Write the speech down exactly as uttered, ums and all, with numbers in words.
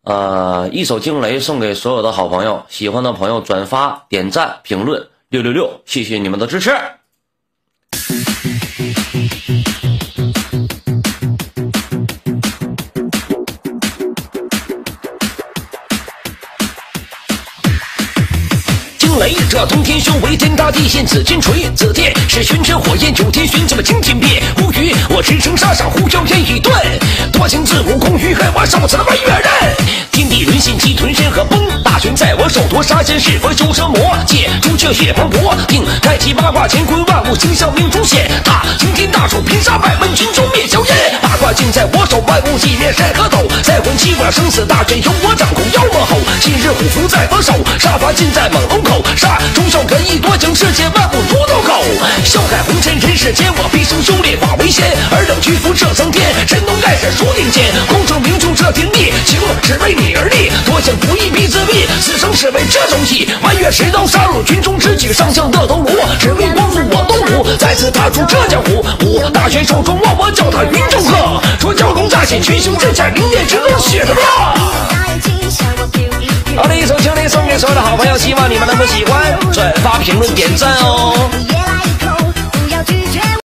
呃，一首惊雷送给所有的好朋友，喜欢的朋友转发、点赞、评论六六六，谢谢你们的支持。雷，这通天修为，天大地陷紫金锤，紫电是玄真火焰，九天玄，这么惊天变。无语，我驰骋沙上，呼啸烟雨顿，多情自古空余恨，我受此的文远人。天地沦陷，气吞山河崩，大权在我手，夺杀仙是佛修蛇魔，借朱雀血磅礴，定开启八卦乾坤，万物星象命中显。他擎天大手，平杀百万军中灭硝烟，八卦尽在我手，万物寂灭山河斗，再混七卦生死大权由我掌控，妖魔吼，今日虎符在我手，杀伐尽在猛龙口。杀忠孝仁义多情，世界万物如斗狗。笑看红尘人世间，我毕生修炼化为仙。尔等屈服这苍天，神农盖世数顶尖。功成名就这天地，情只为你而立。多想不义必自毙，此生是为这种义。弯月持刀杀入群中，直取上将的头颅。只为光复我东吴，再次踏出这江湖。武大权手中握，我叫他云中鹤。说蛟龙乍现，群雄之下，灵验之中血的热。好的，一首情雷送给所有的好朋友，希望你们能够喜欢，转发、评论、点赞哦。